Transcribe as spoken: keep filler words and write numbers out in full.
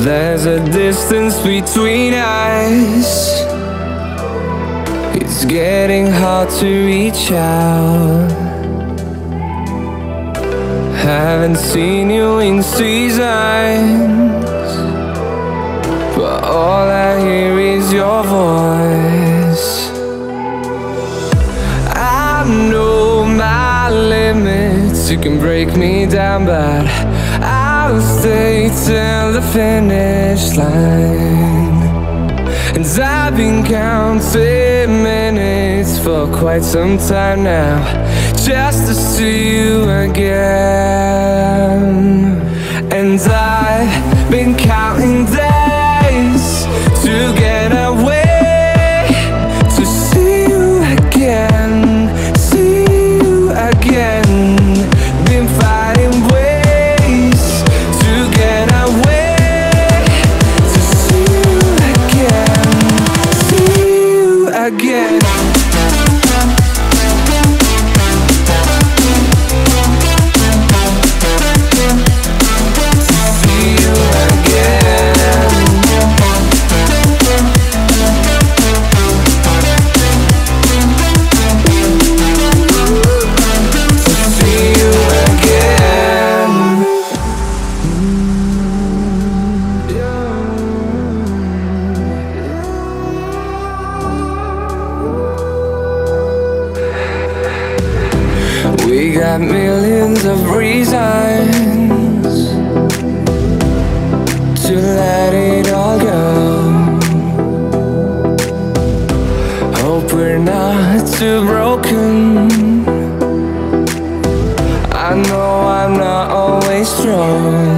There's a distance between us. It's getting hard to reach out. Haven't seen you in seasons, but all I hear is your voice. I know my limits, you can break me down, but I'll stay till the finish line. And I've been counting minutes for quite some time now, just to see you again. And I've been counting days to get away, to see you again, see you again. Been fighting ways to get away, to see you again, see you again. We got millions of reasons to let it all go. Hope we're not too broken. I know I'm not always strong.